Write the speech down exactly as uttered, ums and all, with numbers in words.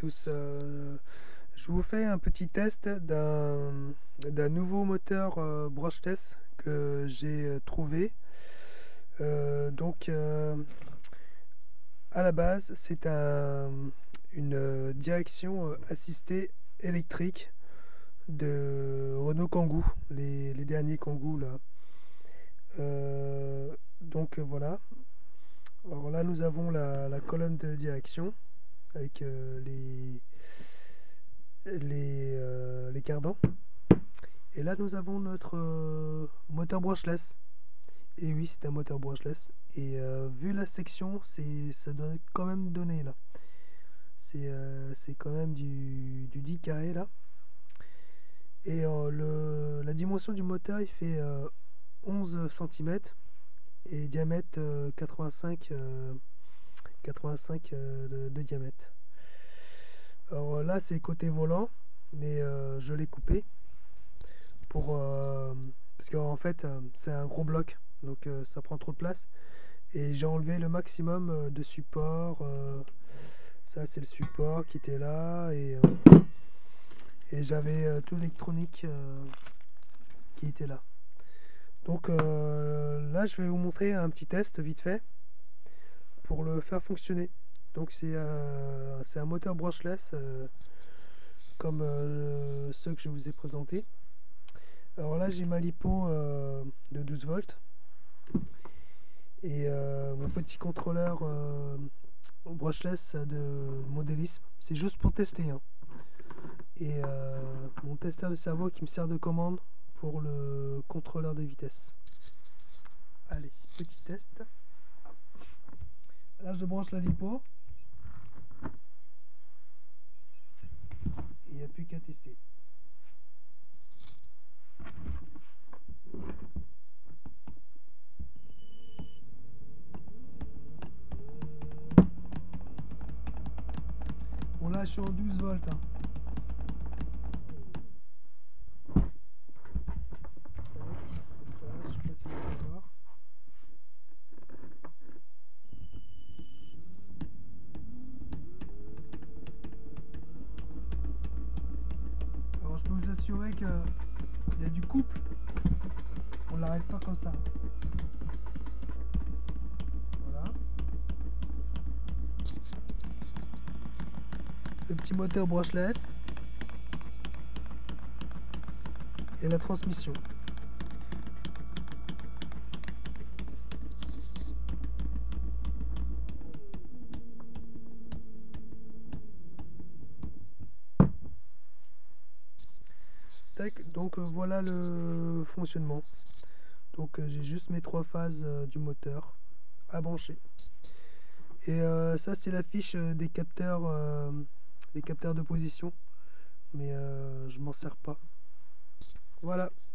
tous. Euh, je vous fais un petit test d'un d'un nouveau moteur euh, brushless que j'ai euh, trouvé. Euh, donc, euh, à la base, c'est un, une euh, direction euh, assistée électrique de Renault Kangoo, les, les derniers Kangoo là. Euh, donc euh, voilà. Alors là, nous avons la, la colonne de direction avec euh, les les, euh, les cardans. Et là, nous avons notre euh, moteur brushless. Et oui, c'est un moteur brushless. Et euh, vu la section, c'est ça doit quand même donner là. C'est euh, c'est quand même du, du dix carré là. Et euh, le, la dimension du moteur, il fait euh, onze centimètres et diamètre euh, quatre-vingt-cinq, euh, quatre-vingt-cinq euh, de, de diamètre. Alors là, c'est côté volant, mais euh, je l'ai coupé pour euh, parce qu'en fait euh, c'est un gros bloc, donc euh, ça prend trop de place, et j'ai enlevé le maximum euh, de support. Euh, ça c'est le support qui était là, et, euh, et j'avais euh, tout l'électronique euh, qui était là. Donc euh, là je vais vous montrer un petit test vite fait pour le faire fonctionner. Donc c'est euh, c'est un moteur brushless euh, comme euh, ceux que je vous ai présentés. Alors là j'ai ma lipo euh, de douze volts et euh, mon petit contrôleur euh, brushless de modélisme. C'est juste pour tester, hein. Et euh, mon testeur de cerveau qui me sert de commande pour le contrôleur de vitesse. Allez, petit test. Là je branche la lipo. Il n'y a plus qu'à tester. Bon là je suis en douze volts, hein. Alors je peux vous assurer qu'il y a du couple. On l'arrête pas comme ça. Voilà. Le petit moteur brushless. Et la transmission. Tac, donc euh, voilà le fonctionnement. Donc euh, j'ai juste mes trois phases euh, du moteur à brancher. Et euh, ça c'est la fiche euh, des capteurs, euh, des capteurs de position, mais euh, je m'en sers pas. Voilà.